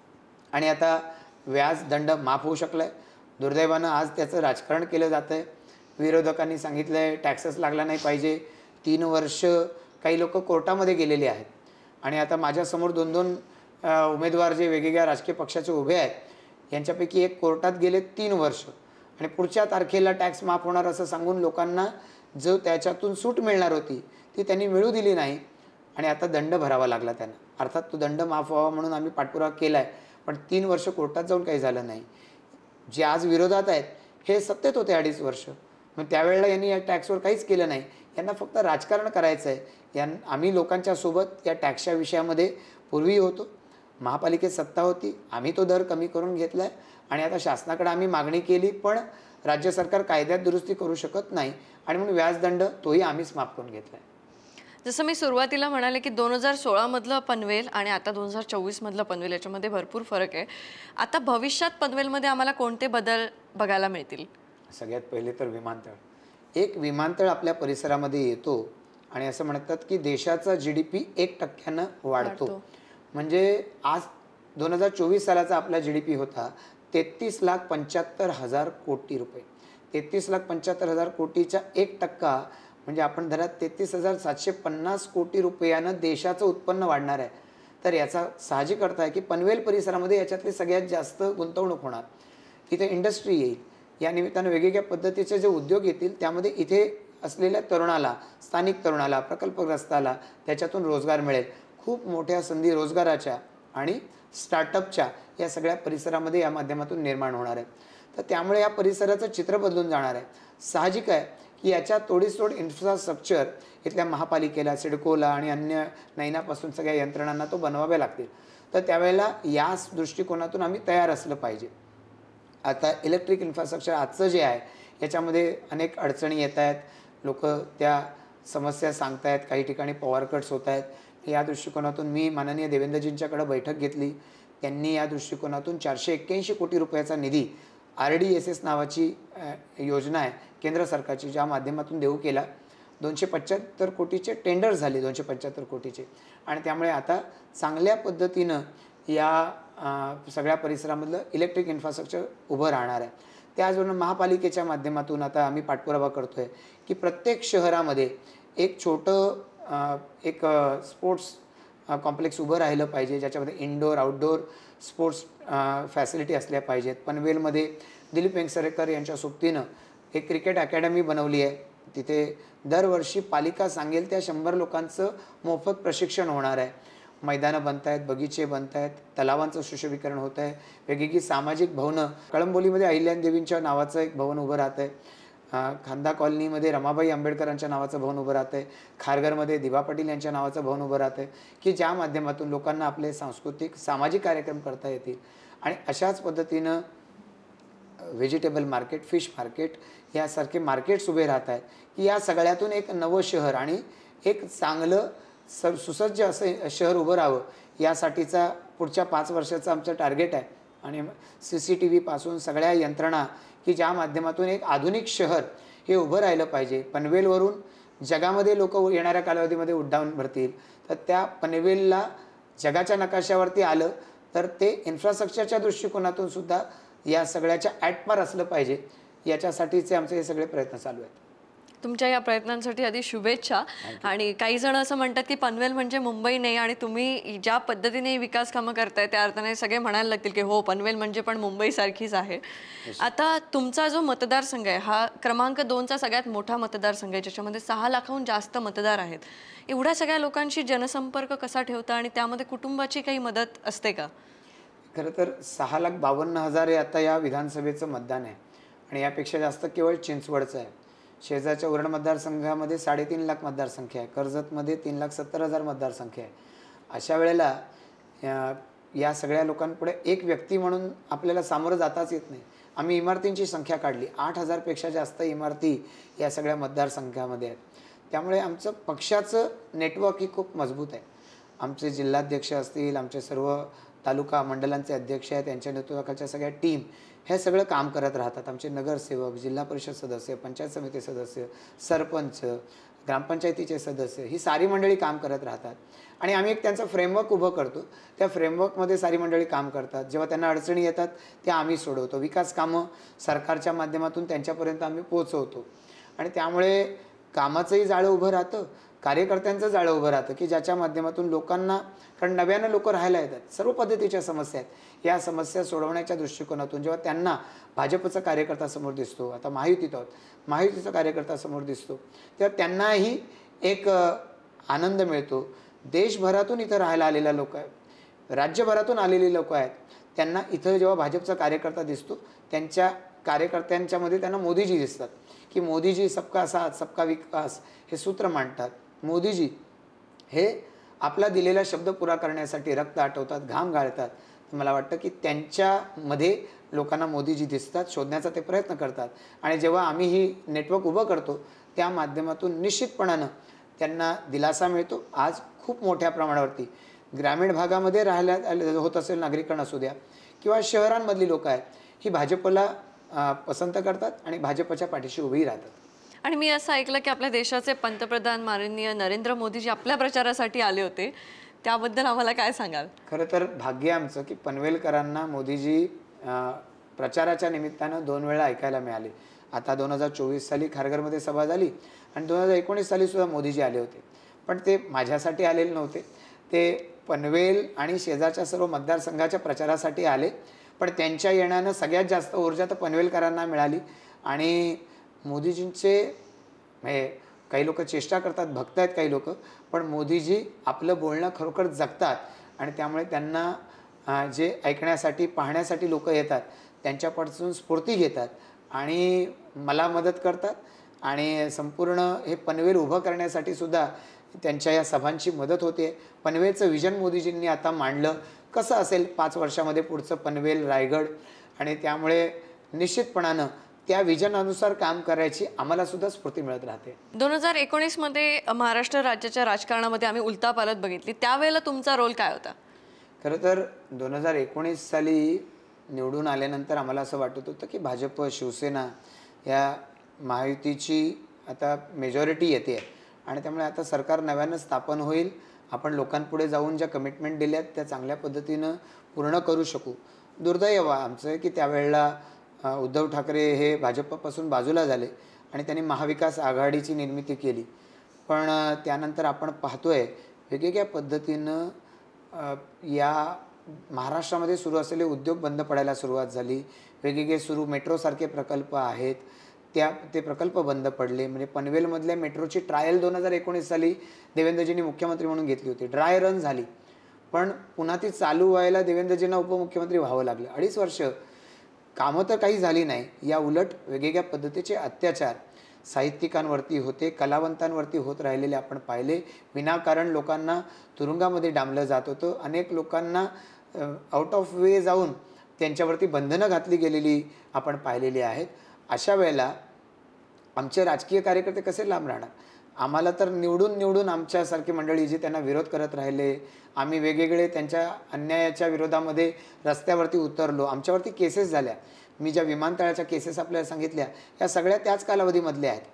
आणि आता व्याज दंड माफ होऊ शकला आहे. दुर्दैवानं आज त्याचं राजकारण केलं जातं आहे. विरोधकांनी सांगितलं आहे टॅक्सच लागला नाही पाहिजे. तीन वर्ष काही लोक कोर्टामध्ये गेलेले आहेत आणि आता माझ्यासमोर दोन दोन उमेदवार जे वेगवेगळ्या राजकीय पक्षाचे उभे आहेत यांच्यापैकी एक कोर्टात गेले तीन वर्ष आणि पुढच्या तारखेला टॅक्स माफ होणार असं सांगून लोकांना जो त्याच्यातून सूट मिळणार होती ती त्यांनी मिळू दिली नाही आणि आता दंड भरावा लागला त्यांना. अर्थात तो दंड माफ व्हावा म्हणून आम्ही पाठपुरावा केला आहे, पण तीन वर्ष कोर्टात जाऊन काही झालं नाही. जे आज विरोधात आहेत हे सत्तेत होते अडीच वर्ष, मग त्यावेळेला यांनी या टॅक्सवर काहीच केलं नाही. यांना फक्त राजकारण करायचं आहे. यां आम्ही लोकांच्या सोबत या टॅक्सच्या विषयामध्ये पूर्वी होतो, महापालिकेत सत्ता होती, आम्ही तो दर कमी करून घेतला आहे आणि आता शासनाकडे आम्ही मागणी केली, पण राज्य सरकार कायद्यात दुरुस्ती करू शकत नाही आणि म्हणून व्याजदंड तोही आम्हीच माफ करून घेतला आहे. जसं मी सुरुवातीला म्हणाले की दोन हजार सोळामधलं पनवेल आणि आता दोन हजार चोवीसमधलं पनवेल याच्यामध्ये भरपूर फरक आहे. आता भविष्यात पनवेलमध्ये आम्हाला कोणते बदल बघायला मिळतील? सगळ्यात पहिले तर विमानतळ. एक विमानतळ आपल्या परिसरामध्ये येतो आणि असं म्हणतात की देशाचा जी डी पी एक टक्क्यानं वाढतो. म्हणजे आज दोन हजार चोवीस सालाचा आपला जी डी पी होता तेहतीस लाख पंच्याहत्तर हजार कोटी रुपये. तेहतीस लाख पंच्याहत्तर हजार कोटीचा एक टक्का म्हणजे आपण धरा तेहतीस हजार सातशे पन्नास कोटी रुपयानं देशाचं उत्पन्न वाढणार आहे. तर याचा साहजिक अर्थ आहे की पनवेल परिसरामध्ये याच्यातली सगळ्यात जास्त गुंतवणूक होणार. इथे इंडस्ट्री येईल, या निमित्तानं वेगवेगळ्या पद्धतीचे जे उद्योग येतील त्यामध्ये इथे असलेल्या तरुणाला, स्थानिक तरुणाला, प्रकल्पग्रस्ताला त्याच्यातून रोजगार मिळेल. खूप मोठ्या संधी रोजगाराच्या आणि स्टार्टअपच्या या सगळ्या परिसरामध्ये या माध्यमातून निर्माण होणार आहे. तर त्यामुळे या परिसराचं चित्र बदलून जाणार आहे. साहजिक आहे की याच्या तोडीसतोड इन्फ्रास्ट्रक्चर इथल्या महापालिकेला, सिडकोला आणि अन्य नैनापासून सगळ्या यंत्रणांना तो बनवाव्या लागतील. तर त्यावेळेला या दृष्टिकोनातून आम्ही तयार असलं पाहिजे. आता इलेक्ट्रिक इन्फ्रास्ट्रक्चर आजचं जे आहे याच्यामध्ये अनेक अडचणी येत आहेत, लोक त्या समस्या सांगत आहेत, काही ठिकाणी पॉवर कट्स होत आहेत. या दृष्टिकोनातून मी माननीय देवेंद्रजींच्याकडे बैठक घेतली. त्यांनी या दृष्टिकोनातून चारशे एक्क्याऐंशी कोटी रुपयाचा निधी आर डी एस एस नावाची योजना आहे केंद्र सरकारची, ज्या माध्यमातून देऊ केला. दोनशे पंच्याहत्तर कोटीचे टेंडर झाले, दोनशे पंच्याहत्तर कोटीचे, आणि त्यामुळे आता चांगल्या पद्धतीनं या सगळ्या परिसरामधलं इलेक्ट्रिक इन्फ्रास्ट्रक्चर उभं राहणार आहे. त्याचबरोबर महापालिकेच्या माध्यमातून आता आम्ही पाठपुरावा करतो आहे की प्रत्येक शहरामध्ये एक छोटं एक स्पोर्ट्स कॉम्प्लेक्स उभं राहिलं पाहिजे, ज्याच्यामध्ये इनडोअर आउटडोअर स्पोर्ट्स फॅसिलिटी असल्या पाहिजेत. पनवेलमध्ये दिलीप वेंगसरेकर यांच्या सोबतीनं एक क्रिकेट अकॅडमी बनवली आहे. तिथे दरवर्षी पालिका सांगेल त्या शंभर लोकांचं मोफत प्रशिक्षण होणार आहे. मैदानं बनत आहेत, बगीचे बनत आहेत, तलावांचं सुशोभीकरण होत आहे, वेगवेगळी सामाजिक भवनं. कळंबोलीमध्ये अहिल्यादेवींच्या नावाचं एक भवन उभं राहतं आहे. खांदा कॉलनीमध्ये रमाबाई आंबेडकरांच्या नावाचं भवन उभं राहतं आहे. खारघरमध्ये दिवा पाटील यांच्या नावाचं भवन उभं राहतं आहे की ज्या माध्यमातून लोकांना आपले सांस्कृतिक सामाजिक कार्यक्रम करता येतील. आणि अशाच पद्धतीनं व्हेजिटेबल मार्केट, फिश मार्केट यासारखे मार्केट्स उभे राहत आहेत की या सगळ्यातून एक नवं शहर आणि एक चांगलं स सुसज्ज असं शहर उभं राहावं यासाठीचा पुढच्या पाच वर्षाचं आमचं टार्गेट आहे. आणि सी सी टी व्हीपासून सगळ्या यंत्रणा की ज्या माध्यमातून एक आधुनिक शहर हे उभं राहिलं पाहिजे. पनवेलवरून जगामध्ये लोक येणाऱ्या कालावधीमध्ये उड्डाण भरतील, तर त्या पनवेलला जगाच्या नकाशावरती आलं तर ते इन्फ्रास्ट्रक्चरच्या दृष्टिकोनातून सुद्धा या सगळ्याच्या ॲटपार असलं पाहिजे. याच्यासाठीचे आमचे हे सगळे प्रयत्न चालू आहेत. तुमच्या या प्रयत्नांसाठी आधी शुभेच्छा. आणि काही जण असं म्हणतात की पनवेल म्हणजे मुंबई नाही, आणि तुम्ही ज्या पद्धतीने विकास कामं करताय त्या अर्थाने सगळे म्हणायला लागतील की हो, पनवेल म्हणजे पण मुंबई सारखीच आहे. आता तुमचा जो मतदारसंघ आहे हा क्रमांक दोनचा सगळ्यात मोठा मतदारसंघ आहे, ज्याच्यामध्ये सहा लाखाहून जास्त मतदार आहेत. एवढ्या सगळ्या लोकांशी जनसंपर्क कसा ठेवता आणि त्यामध्ये कुटुंबाची काही मदत असते का? खरं तर सहा लाख बावन्न हजार हे आता या विधानसभेचं मतदान आहे आणि यापेक्षा जास्त केवळ चिंचवडचं आहे. शेजारच्या उरण मतदारसंघामध्ये साडेतीन लाख मतदारसंख्या आहे. कर्जतमध्ये तीन लाख सत्तर हजार मतदारसंख्या आहे. अशा वेळेला या सगळ्या लोकांपुढे एक व्यक्ती म्हणून आपल्याला सामोरं जाताच येत नाही. आम्ही इमारतींची संख्या काढली, आठ हजारपेक्षा जास्त इमारती या सगळ्या मतदारसंघामध्ये आहेत. त्यामुळे आमचं पक्षाचं नेटवर्क ही खूप मजबूत आहे. आमचे जिल्हाध्यक्ष असतील, आमचे सर्व तालुका मंडलांचे अध्यक्ष आहेत, त्यांच्या नेतृत्वाखालच्या सगळ्या टीम हे सगळं काम करत राहतात. आमचे नगरसेवक, जिल्हा परिषद सदस्य, पंचायत समिती सदस्य, सरपंच, ग्रामपंचायतीचे सदस्य ही सारी मंडळी काम करत राहतात. आणि आम्ही एक त्यांचं फ्रेमवर्क उभं करतो. त्या फ्रेमवर्कमध्ये सारी मंडळी काम करतात. जेव्हा त्यांना अडचणी येतात त्या आम्ही सोडवतो. विकास कामं सरकारच्या माध्यमातून त्यांच्यापर्यंत आम्ही पोहोचवतो. आणि त्यामुळे कामाचंही जाळं उभं राहतं, कार्यकर्त्यांचं जाळं उभं राहतं की ज्याच्या माध्यमातून लोकांना, कारण नव्यानं लोक राहायला येतात, सर्व पद्धतीच्या समस्या आहेत, या समस्या सोडवण्याच्या दृष्टिकोनातून जेव्हा त्यांना भाजपचा कार्यकर्ता समोर दिसतो, आता महायुतीत आहोत, महायुतीचा कार्यकर्ता समोर दिसतो, तेव्हा त्यांनाही एक आनंद मिळतो. देशभरातून इथं राहायला आलेल्या लोक आहेत, राज्यभरातून आलेली लोक आहेत, त्यांना इथं जेव्हा भाजपचा कार्यकर्ता दिसतो त्यांच्या कार्यकर्त्यांच्यामध्ये त्यांना मोदीजी दिसतात की मोदीजी सबका साथ सबका विकास हे सूत्र मांडतात. मोदीजी हे आपला दिलेला शब्द पुरा करण्यासाठी रक्त आटवतात, घाम गाळतात. मला वाटतं की त्यांच्यामध्ये लोकांना मोदीजी दिसतात, शोधण्याचा ते प्रयत्न करतात. आणि जेव्हा आम्ही ही नेटवर्क उभं करतो त्या माध्यमातून निश्चितपणानं त्यांना दिलासा मिळतो. आज खूप मोठ्या प्रमाणावरती ग्रामीण भागामध्ये राहायला होत असेल नागरिकांना असू द्या किंवा शहरांमधली लोक आहेत, ही भाजपला पसंत करतात आणि भाजपच्या पाठीशी उभी राहतात. आणि मी असं ऐकलं की आपल्या देशाचे पंतप्रधान माननीय नरेंद्र मोदीजी आपल्या प्रचारासाठी आले होते, त्याबद्दल आम्हाला काय सांगाल? खरं तर भाग्य आमचं की पनवेलकरांना मोदीजी प्रचाराच्या निमित्तानं दोन वेळा ऐकायला मिळाले. आता दोन हजार चोवीस साली खारघरमध्ये सभा झाली आणि दोन हजार एकोणीस साली सुद्धा मोदीजी आले होते. पण ते माझ्यासाठी आलेले नव्हते, ते पनवेल आणि शेजारच्या सर्व मतदारसंघाच्या प्रचारासाठी आले. पण त्यांच्या येण्यानं सगळ्यात जास्त ऊर्जा तर पनवेलकरांना मिळाली. आणि मोदीजींचे हे काही लोक चेष्टा करतात, भक्त आहेत काही लोक, पण मोदीजी आपलं बोलणं खरोखर जगतात आणि त्यामुळे त्यांना जे ऐकण्यासाठी पाहण्यासाठी लोक येतात त्यांच्यापासून स्फूर्ती घेतात आणि मला मदत करतात. आणि संपूर्ण हे पनवेल उभं करण्यासाठी सुद्धा त्यांच्या या सभांची मदत होते. पनवेलचं विजन मोदीजींनी आता मांडलं, कसं असेल पाच वर्षामध्ये पुढचं पनवेल, रायगड, आणि त्यामुळे निश्चितपणानं त्या विजनानुसार काम करायची आम्हाला सुद्धा स्फूर्ती मिळत राहते. दोन हजार एकोणीस मध्ये महाराष्ट्र राज्याच्या राजकारणामध्ये आम्ही उलथापालथ बघितली, त्यावेळेला तुमचा रोल काय होता? खरं तर दोन हजार एकोणीस साली निवडून आल्यानंतर आम्हाला असं वाटत होतं की भाजप, शिवसेना या महायुतीची आता मेजॉरिटी येते आणि त्यामुळे आता सरकार नव्यानं स्थापन होईल. आपण लोकांपुढे जाऊन ज्या कमिटमेंट दिल्यात त्या चांगल्या पद्धतीनं पूर्ण करू शकू. दुर्दैव आमचं की त्यावेळेला उद्धव ठाकरे हे भाजपपासून बाजूला झाले आणि त्यांनी महाविकास आघाडीची निर्मिती केली. पण त्यानंतर आपण पाहतोय वेगवेगळ्या पद्धतीनं या महाराष्ट्रामध्ये सुरू असलेले उद्योग बंद पडायला सुरुवात झाली. वेगवेगळे सुरू मेट्रोसारखे प्रकल्प आहेत, त्या ते प्रकल्प बंद पडले. म्हणजे पनवेलमधल्या मेट्रोची ट्रायल दोन हजार एकोणीस साली देवेंद्रजींनी मुख्यमंत्री म्हणून घेतली होती, ड्राय रन झाली, पण पुन्हा ती चालू व्हायला देवेंद्रजींना उपमुख्यमंत्री व्हावं लागलं. अडीच वर्ष कामं तर काही झाली नाही. या उलट वेगवेगळ्या पद्धतीचे अत्याचार साहित्यिकांवरती होते, कलावंतांवरती होत राहिलेले आपण पाहिले. विनाकारण लोकांना तुरुंगामध्ये डांबलं जात होतं. अनेक लोकांना आउट ऑफ वे जाऊन त्यांच्यावरती बंधनं घातली गेलेली आपण पाहिलेली आहेत. अशा वेळेला आमचे राजकीय कार्यकर्ते कसे लांब राहणार? आम्हाला तर निवडून निवडून आमच्यासारखी मंडळी जी त्यांना विरोध करत राहिले, आम्ही वेगवेगळे त्यांच्या अन्यायाच्या विरोधामध्ये रस्त्यावरती उतरलो, आमच्यावरती केसेस झाल्या. मी ज्या विमानतळाच्या केसेस आपल्याला सांगितल्या या सगळ्या त्याच कालावधीमधल्या आहेत.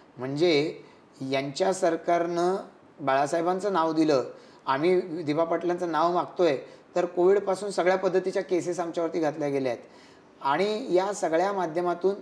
म्हणजे यांच्या सरकारनं बाळासाहेबांचं नाव दिलं, आम्ही दिबा पाटलांचं नाव मागतोय, तर कोविडपासून सगळ्या पद्धतीच्या केसेस आमच्यावरती घातल्या गेल्या आहेत. आणि या सगळ्या माध्यमातून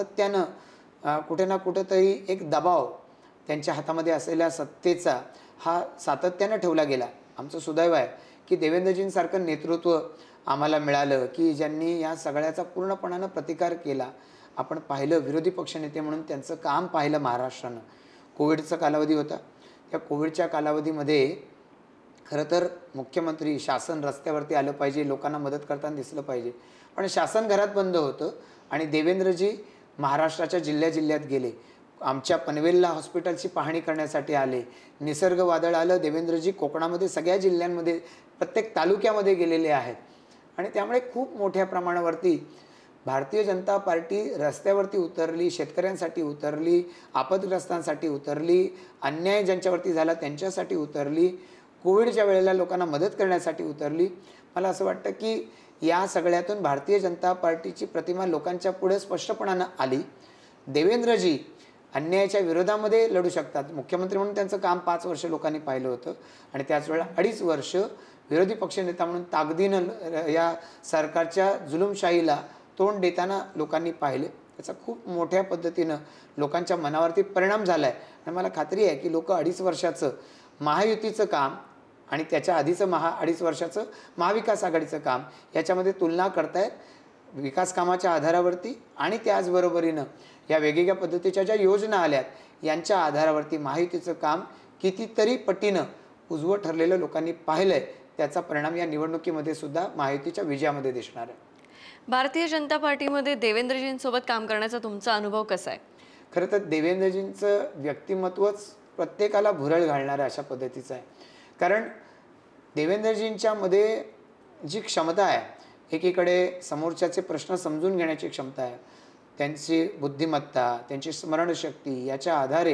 सातत्यानं कुठे ना कुठंतरी एक दबाव त्यांच्या हातामध्ये असलेल्या सत्तेचा हा सातत्यानं ठेवला गेला. आमचं सुदैव आहे की देवेंद्रजींसारखं नेतृत्व आम्हाला मिळालं की ज्यांनी या सगळ्याचा पूर्णपणानं प्रतिकार केला. आपण पाहिलं विरोधी पक्षनेते म्हणून त्यांचं काम पाहिलं महाराष्ट्रानं. कोविडचा कालावधी होता, त्या कोविडच्या कालावधीमध्ये खरं तर मुख्यमंत्री शासन रस्त्यावरती आलं पाहिजे, लोकांना मदत करताना दिसलं पाहिजे, पण शासन घरात बंद होतं आणि देवेंद्रजी महाराष्ट्राच्या जिल्ह्या जिल्ह्यात गेले. आमच्या पनवेलला हॉस्पिटलची पाहणी करण्यासाठी आले. निसर्ग वादळ आलं, देवेंद्रजी कोकणामध्ये सगळ्या जिल्ह्यांमध्ये प्रत्येक तालुक्यामध्ये गेलेले आहेत. आणि त्यामुळे खूप मोठ्या प्रमाणावरती भारतीय जनता पार्टी रस्त्यावरती उतरली, शेतकऱ्यांसाठी उतरली, आपदग्रस्तांसाठी उतरली, अन्याय ज्यांच्यावरती झाला त्यांच्यासाठी उतरली, कोविडच्या वेळेला लोकांना मदत करण्यासाठी उतरली. मला असं वाटतं की या सगळ्यातून भारतीय जनता पार्टीची प्रतिमा लोकांच्या पुढे स्पष्टपणानं आली. देवेंद्रजी अन्यायाच्या विरोधामध्ये लढू शकतात. मुख्यमंत्री म्हणून त्यांचं काम पाच वर्ष लोकांनी पाहिलं होतं आणि त्याच वेळेला अडीच वर्ष विरोधी पक्षनेता म्हणून ताकदीनं या सरकारच्या जुलूमशाहीला तोंड देताना लोकांनी पाहिले. त्याचा खूप मोठ्या पद्धतीनं लोकांच्या मनावरती परिणाम झाला आहे. आणि मला खात्री आहे की लोक अडीच वर्षाचं महायुतीचं काम आणि त्याच्या आधीचं महा अडीच वर्षाचं महाविकास आघाडीचं काम याच्यामध्ये तुलना करतायत. विकास कामाच्या आधारावरती आणि त्याचबरोबरीनं या वेगवेगळ्या पद्धतीच्या ज्या योजना आल्यात यांच्या आधारावरती महायुतीचं काम कितीतरी पटीनं उजवं ठरलेलं लोकांनी पाहिलं आहे. त्याचा परिणाम या निवडणुकीमध्ये सुद्धा महायुतीच्या विजयामध्ये दिसणार आहे. भारतीय जनता पार्टीमध्ये देवेंद्रजींसोबत काम करण्याचा तुमचा अनुभव कसा आहे? खरं तर देवेंद्रजींचं व्यक्तिमत्वच प्रत्येकाला भुरळ घालणारं अशा पद्धतीचं आहे. कारण देवेंद्रजींच्यामध्ये जी क्षमता आहे, एकीकडे समोरच्याचे प्रश्न समजून घेण्याची क्षमता आहे, त्यांची बुद्धिमत्ता, त्यांची स्मरणशक्ती याच्या आधारे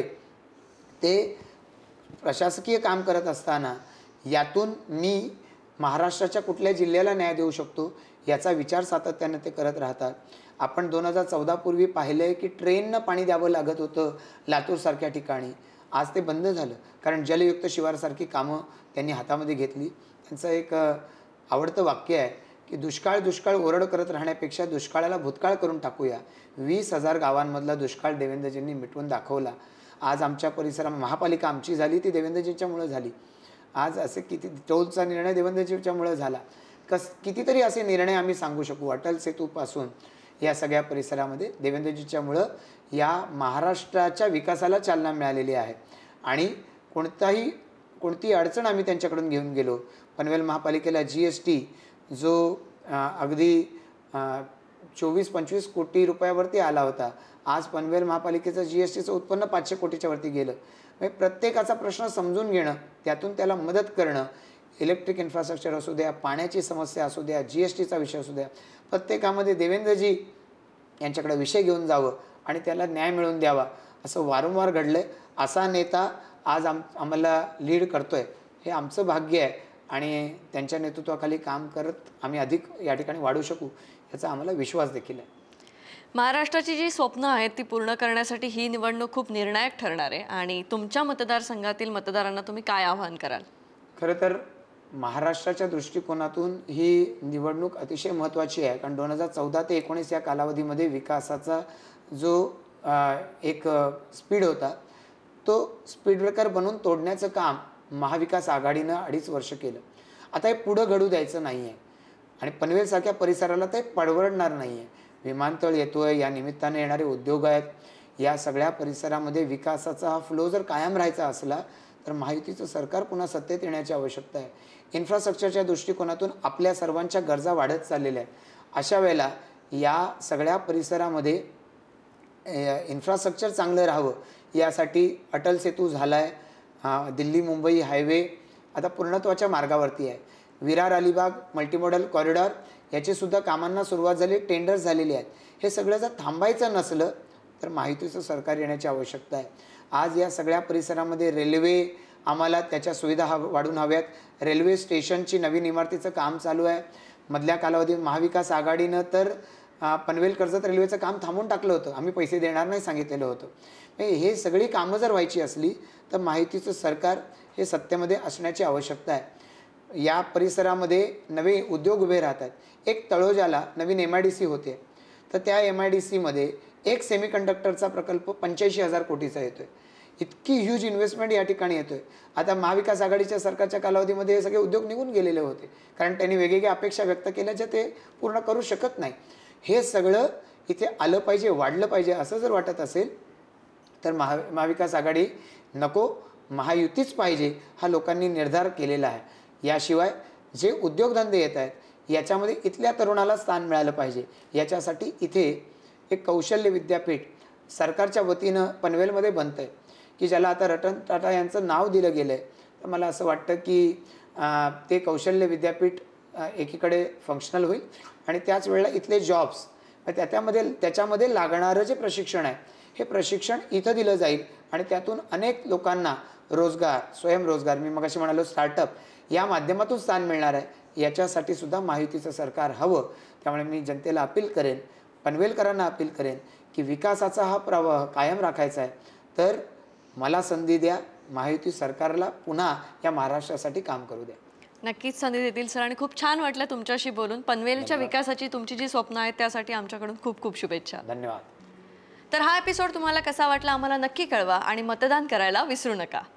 ते प्रशासकीय काम करत असताना यातून मी महाराष्ट्राच्या कुठल्या जिल्ह्याला न्याय देऊ शकतो याचा विचार सातत्यानं ते करत राहतात. आपण दोन हजार चौदा पूर्वी पाहिलं की ट्रेननं पाणी द्यावं लागत होतं लातूरसारख्या ठिकाणी. आज ते बंद झालं कारण जलयुक्त शिवारसारखी कामं त्यांनी हातामध्ये घेतली. त्यांचं एक आवडतं वाक्य आहे की दुष्काळ दुष्काळ ओरड करत राहण्यापेक्षा दुष्काळाला भूतकाळ करून टाकूया. वीस हजार गावांमधला दुष्काळ देवेंद्रजींनी मिटवून दाखवला. आज आमच्या परिसरात महापालिका आमची झाली ती देवेंद्रजींच्यामुळे झाली. आज असे किती टोलचा निर्णय देवेंद्रजींच्यामुळे झाला. कस कितीतरी असे निर्णय आम्ही सांगू शकू. अटल सेतूपासून या सगळ्या परिसरामध्ये देवेंद्रजींच्यामुळं या महाराष्ट्राच्या विकासाला चालना मिळालेली आहे. आणि कोणताही कोणती अडचण आम्ही त्यांच्याकडून घेऊन गेलो. पनवेल महापालिकेला जी एस टी जो अगदी चोवीस पंचवीस कोटी रुपयावरती आला होता, आज पनवेल महापालिकेचं जी एस टीचं उत्पन्न पाचशे कोटीच्या वरती गेलं. म्हणजे प्रत्येकाचा प्रश्न समजून घेणं, त्यातून त्याला मदत करणं, इलेक्ट्रिक इन्फ्रास्ट्रक्चर असू द्या, पाण्याची समस्या असू द्या, जी एस टीचा विषय असू द्या, प्रत्येकामध्ये देवेंद्रजी यांच्याकडे विषय घेऊन जावं आणि त्याला न्याय मिळवून द्यावा असं वारंवार घडलं आहे. असा नेता आज आम आम्हाला लीड करतो आहे, हे आमचं भाग्य आहे. आणि त्यांच्या नेतृत्वाखाली काम करत आम्ही अधिक या ठिकाणी वाढू शकू याचा आम्हाला विश्वास देखील आहे. महाराष्ट्राची जी स्वप्न आहेत ती पूर्ण करण्यासाठी ही निवडणूक खूप निर्णायक ठरणार आहे आणि तुमच्या मतदारसंघातील मतदारांना तुम्ही काय आवाहन कराल? खरं तर महाराष्ट्राच्या दृष्टिकोनातून ही निवडणूक अतिशय महत्त्वाची आहे. कारण दोन हजार चौदा ते एकोणीस या कालावधीमध्ये विकासाचा जो एक स्पीड होता तो स्पीड ब्रेकर बनवून तोडण्याचं काम महाविकास आघाडीनं अडीच वर्ष केलं. आता हे पुढं घडू द्यायचं नाही आहे आणि पनवेलसारख्या परिसराला ते परवडणार नाही आहे. विमानतळ येतोय, या निमित्ताने येणारे उद्योग आहेत, या सगळ्या परिसरामध्ये विकासाचा हा फ्लो जर कायम राहायचा असला तर महायुतीचं सरकार पुन्हा सत्तेत येण्याची आवश्यकता आहे. इन्फ्रास्ट्रक्चरच्या दृष्टिकोनातून आपल्या सर्वांच्या गरजा वाढत चाललेल्या आहेत. अशा वेळेला या सगळ्या परिसरामध्ये इन्फ्रास्ट्रक्चर चांगलं राहावं यासाठी अटल सेतू झाला आहे, दिल्ली मुंबई हायवे आता पूर्णत्वाच्या मार्गावरती आहे. विरार अलिबाग मल्टीमॉडल कॉरिडॉर याची सुद्धा कामांना सुरुवात झाली, टेंडर्स झालेली आहेत. हे सगळं जर थांबायचं नसलं तर महायुतीचं सरकार येण्याची आवश्यकता आहे. आज या सगळ्या परिसरामध्ये रेल्वे आम्हाला त्याच्या सुविधा हव वाढून हव्यात. रेल्वे स्टेशनची नवीन इमारतीचं काम चालू आहे. मधल्या कालावधीत महाविकास आघाडीनं तर पनवेल कर्जत रेल्वेचं काम थांबवून टाकलं होतं. आम्ही पैसे देणार नाही सांगितलेलं होतं. हे सगळी कामं जर व्हायची असली तर महायुतीचं सरकार हे सत्तेमध्ये असण्याची आवश्यकता आहे. या परिसरामध्ये नवे उद्योग उभे राहतात. एक तळोजाला नवीन एम आय डी सी होते, तर त्या एम आय डी सीमध्ये एक सेमीकंडक्टरचा प्रकल्प पंच्याऐंशी हजार कोटीचा येतोय. इतकी ह्यूज इन्व्हेस्टमेंट या ठिकाणी येतोय. आता महाविकास आघाडीच्या सरकारच्या कालावधीमध्ये हे सगळे उद्योग निघून गेलेले होते, कारण त्यांनी वेगवेगळ्या अपेक्षा व्यक्त केल्या ज्या ते पूर्ण करू शकत नाही. हे सगळं इथे आलं पाहिजे, वाढलं पाहिजे असं जर वाटत असेल तर महा महाविकास आघाडी नको, महायुतीच पाहिजे हा लोकांनी निर्धार केलेला आहे. याशिवाय जे उद्योगधंदे येत आहेत याच्यामध्ये इथल्या तरुणाला स्थान मिळालं पाहिजे. याच्यासाठी इथे एक कौशल्य विद्यापीठ सरकारच्या वतीनं पनवेलमध्ये बनतं आहे, की ज्याला आता रतन टाटा यांचं नाव दिलं गेलं आहे. तर मला असं वाटतं की ते कौशल्य विद्यापीठ एकीकडे फंक्शनल होईल आणि त्याच वेळेला इथले जॉब्स त्याच्यामध्ये त्याच्यामध्ये लागणारं जे प्रशिक्षण आहे हे प्रशिक्षण इथं दिलं जाईल आणि त्यातून अनेक लोकांना रोजगार, स्वयंरोजगार, मी मगाशी म्हणालो स्टार्टअप या माध्यमातून स्थान मिळणार आहे. याच्यासाठी सुद्धा महायुतीचं सरकार हवं. त्यामुळे मी जनतेला अपील करेन, पनवेलकरांना अपील करेन की विकासाचा हा प्रवाह कायम राखायचा आहे तर मला संधी द्या, महायुती सरकारला पुन्हा या महाराष्ट्रासाठी काम करू द्या. नक्कीच संधी देतील सर. आणि खूप छान वाटलं तुमच्याशी बोलून. पनवेलच्या विकासाची तुमची जी स्वप्न आहेत त्यासाठी आमच्याकडून खूप खूप शुभेच्छा. धन्यवाद. तर हा एपिसोड तुम्हाला कसा वाटला आम्हाला नक्की कळवा आणि मतदान करायला विसरू नका.